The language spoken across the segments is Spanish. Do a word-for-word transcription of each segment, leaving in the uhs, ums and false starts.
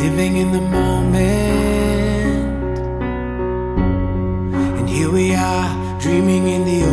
living in the moment, and here we are, dreaming in the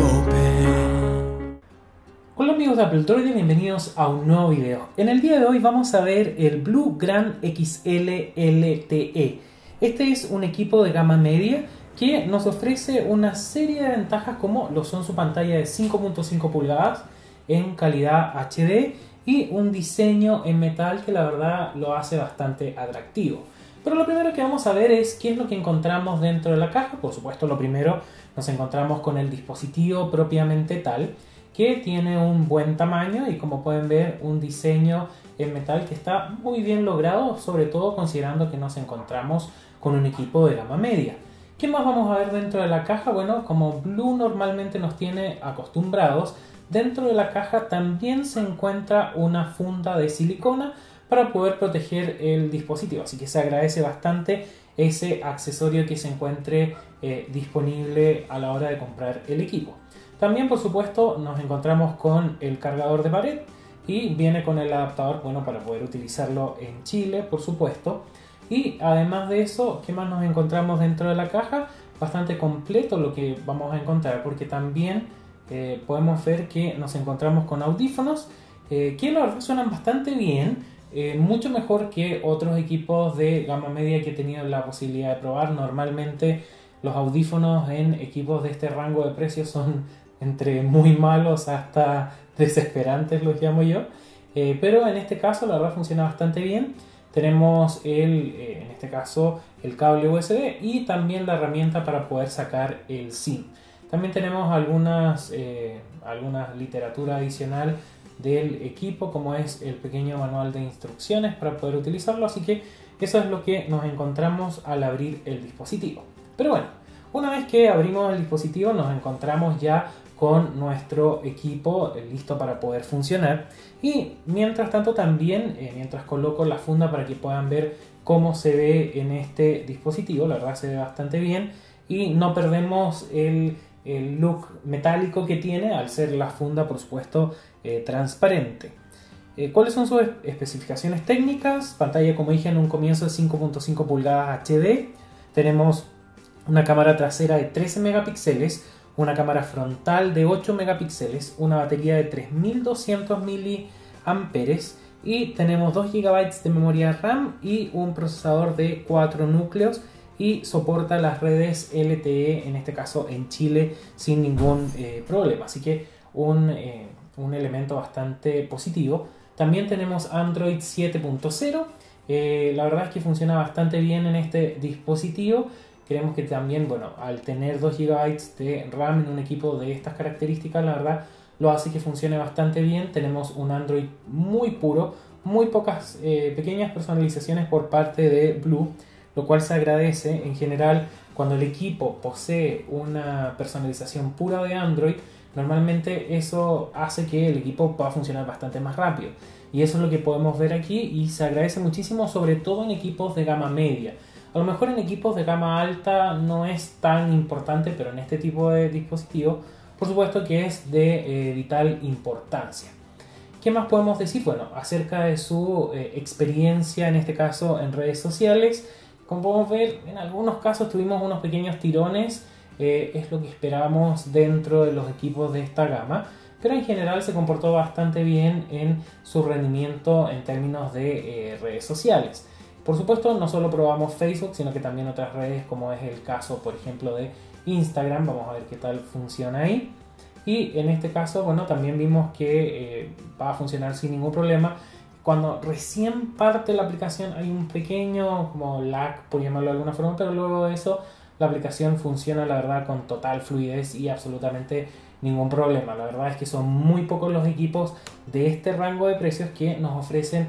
open. Hola amigos de Apple Droid y bienvenidos a un nuevo video. En el día de hoy vamos a ver el Blue Grand X L L T E. Este es un equipo de gama media que nos ofrece una serie de ventajas como lo son su pantalla de cinco punto cinco pulgadas en calidad H D y un diseño en metal que la verdad lo hace bastante atractivo. Pero lo primero que vamos a ver es qué es lo que encontramos dentro de la caja. Por supuesto, lo primero nos encontramos con el dispositivo propiamente tal, que tiene un buen tamaño y, como pueden ver, un diseño en metal que está muy bien logrado, sobre todo considerando que nos encontramos con un equipo de gama media. ¿Qué más vamos a ver dentro de la caja? Bueno, como Blue normalmente nos tiene acostumbrados, dentro de la caja también se encuentra una funda de silicona para poder proteger el dispositivo, así que se agradece bastante ese accesorio que se encuentre eh, disponible a la hora de comprar el equipo. También, por supuesto, nos encontramos con el cargador de pared y viene con el adaptador, bueno, para poder utilizarlo en Chile, por supuesto. Y además de eso, ¿qué más nos encontramos dentro de la caja? Bastante completo lo que vamos a encontrar, porque también eh, podemos ver que nos encontramos con audífonos eh, que la verdad suenan bastante bien, eh, mucho mejor que otros equipos de gama media que he tenido la posibilidad de probar. Normalmente los audífonos en equipos de este rango de precios son entre muy malos hasta desesperantes, los llamo yo, eh, pero en este caso la verdad funciona bastante bien. Tenemos el, eh, en este caso el cable U S B y también la herramienta para poder sacar el SIM. También tenemos algunas, eh, alguna literatura adicional del equipo, como es el pequeño manual de instrucciones para poder utilizarlo, así que eso es lo que nos encontramos al abrir el dispositivo. Pero bueno, una vez que abrimos el dispositivo nos encontramos ya con nuestro equipo listo para poder funcionar, y mientras tanto también, eh, mientras coloco la funda para que puedan ver cómo se ve en este dispositivo, la verdad se ve bastante bien y no perdemos el, el look metálico que tiene al ser la funda, por supuesto, eh, transparente. Eh, ¿Cuáles son sus especificaciones técnicas? Pantalla, como dije en un comienzo, de cinco punto cinco pulgadas H D. Tenemos una cámara trasera de trece megapíxeles, una cámara frontal de ocho megapíxeles, una batería de tres mil doscientos miliamperios hora y tenemos dos gigabytes de memoria RAM y un procesador de cuatro núcleos, y soporta las redes L T E, en este caso en Chile, sin ningún eh, problema, así que un, eh, un elemento bastante positivo. También tenemos Android siete punto cero, eh, la verdad es que funciona bastante bien en este dispositivo. Creemos que también, bueno, al tener dos gigabytes de RAM en un equipo de estas características, la verdad lo hace que funcione bastante bien. Tenemos un Android muy puro, muy pocas eh, pequeñas personalizaciones por parte de Blue, lo cual se agradece. En general, cuando el equipo posee una personalización pura de Android, normalmente eso hace que el equipo pueda funcionar bastante más rápido, y eso es lo que podemos ver aquí y se agradece muchísimo, sobre todo en equipos de gama media. A lo mejor en equipos de gama alta no es tan importante, pero en este tipo de dispositivos, por supuesto que es de eh, vital importancia. ¿Qué más podemos decir? Bueno, acerca de su eh, experiencia, en este caso en redes sociales. Como podemos ver, en algunos casos tuvimos unos pequeños tirones, eh, es lo que esperábamos dentro de los equipos de esta gama, pero en general se comportó bastante bien en su rendimiento en términos de eh, redes sociales. Por supuesto, no solo probamos Facebook, sino que también otras redes, como es el caso, por ejemplo, de Instagram. Vamos a ver qué tal funciona ahí. Y en este caso, bueno, también vimos que eh, va a funcionar sin ningún problema. Cuando recién parte la aplicación hay un pequeño como lag, por llamarlo de alguna forma, pero luego de eso la aplicación funciona, la verdad, con total fluidez y absolutamente ningún problema. La verdad es que son muy pocos los equipos de este rango de precios que nos ofrecen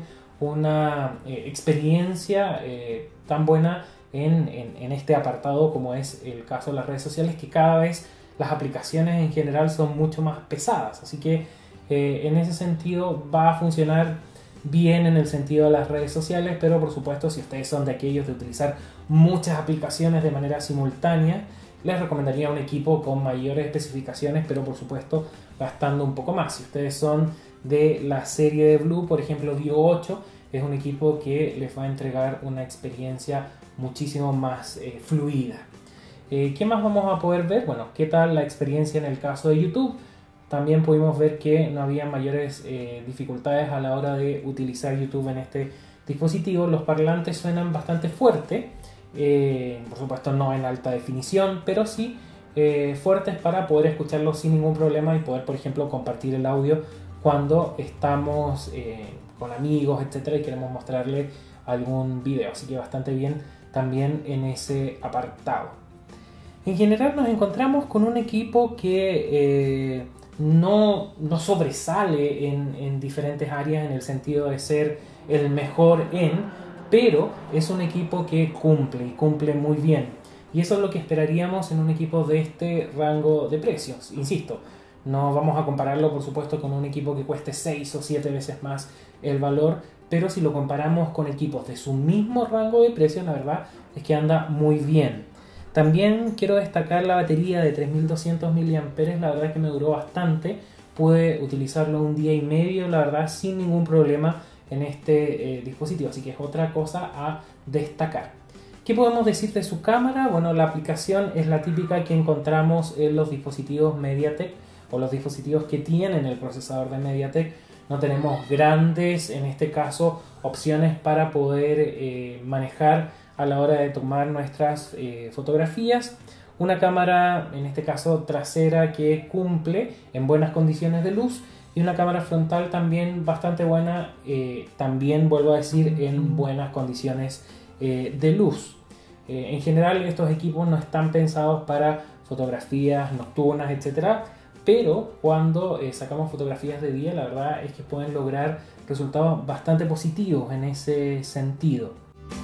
una eh, experiencia eh, tan buena en, en, en este apartado, como es el caso de las redes sociales, que cada vez las aplicaciones en general son mucho más pesadas, así que eh, en ese sentido va a funcionar bien en el sentido de las redes sociales. Pero por supuesto, si ustedes son de aquellos de utilizar muchas aplicaciones de manera simultánea, les recomendaría un equipo con mayores especificaciones, pero por supuesto gastando un poco más. Si ustedes son de la serie de Blue, por ejemplo View ocho, es un equipo que les va a entregar una experiencia muchísimo más eh, fluida. Eh, ¿Qué más vamos a poder ver? Bueno, ¿qué tal la experiencia en el caso de YouTube? También pudimos ver que no había mayores eh, dificultades a la hora de utilizar YouTube en este dispositivo. Los parlantes suenan bastante fuerte, eh, por supuesto no en alta definición, pero sí eh, fuertes para poder escucharlos sin ningún problema y poder, por ejemplo, compartir el audio cuando estamos eh, con amigos, etcétera, y queremos mostrarle algún video. Así que bastante bien también en ese apartado. En general nos encontramos con un equipo que eh, no, no sobresale en, en diferentes áreas en el sentido de ser el mejor en, pero es un equipo que cumple y cumple muy bien. Y eso es lo que esperaríamos en un equipo de este rango de precios. Insisto, no vamos a compararlo por supuesto con un equipo que cueste seis o siete veces más el valor, pero si lo comparamos con equipos de su mismo rango de precios, la verdad es que anda muy bien. También quiero destacar la batería de tres mil doscientos miliamperios hora, la verdad es que me duró bastante, pude utilizarlo un día y medio, la verdad, sin ningún problema en este eh, dispositivo, así que es otra cosa a destacar. ¿Qué podemos decir de su cámara? Bueno, la aplicación es la típica que encontramos en los dispositivos MediaTek o los dispositivos que tienen el procesador de MediaTek. No tenemos grandes, en este caso, opciones para poder eh, manejar a la hora de tomar nuestras eh, fotografías. Una cámara, en este caso trasera, que cumple en buenas condiciones de luz, y una cámara frontal también bastante buena, eh, también vuelvo a decir en buenas condiciones eh, de luz. Eh, en general estos equipos no están pensados para fotografías nocturnas, etcétera, pero cuando eh, sacamos fotografías de día, la verdad es que pueden lograr resultados bastante positivos en ese sentido.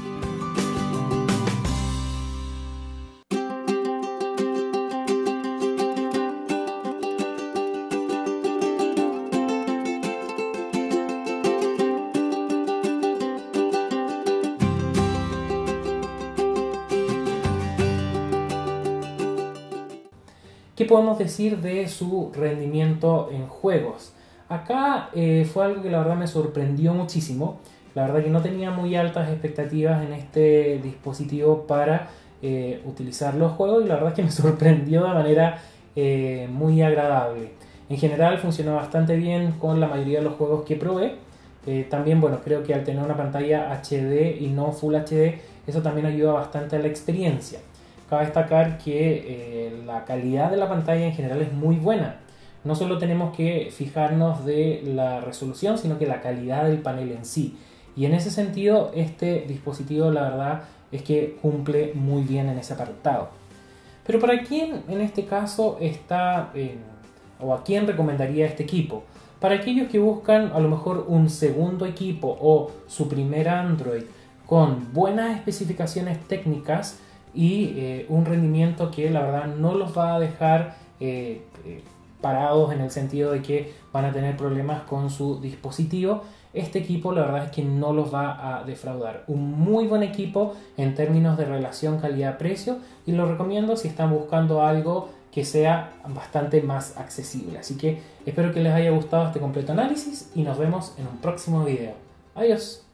¿Qué podemos decir de su rendimiento en juegos? Acá eh, fue algo que la verdad me sorprendió muchísimo. La verdad que no tenía muy altas expectativas en este dispositivo para eh, utilizar los juegos, y la verdad es que me sorprendió de manera eh, muy agradable. En general funcionó bastante bien con la mayoría de los juegos que probé. Eh, también, bueno, creo que al tener una pantalla H D y no Full H D, eso también ayuda bastante a la experiencia. Cabe destacar que eh, la calidad de la pantalla en general es muy buena. No solo tenemos que fijarnos de la resolución, sino que la calidad del panel en sí. Y en ese sentido, este dispositivo, la verdad, es que cumple muy bien en ese apartado. Pero ¿para quién en este caso está, eh, o a quién recomendaría este equipo? Para aquellos que buscan a lo mejor un segundo equipo o su primer Android con buenas especificaciones técnicas y eh, un rendimiento que la verdad no los va a dejar eh, eh, parados en el sentido de que van a tener problemas con su dispositivo. Este equipo la verdad es que no los va a defraudar. Un muy buen equipo en términos de relación calidad-precio, y lo recomiendo si están buscando algo que sea bastante más accesible. Así que espero que les haya gustado este completo análisis y nos vemos en un próximo video. Adiós.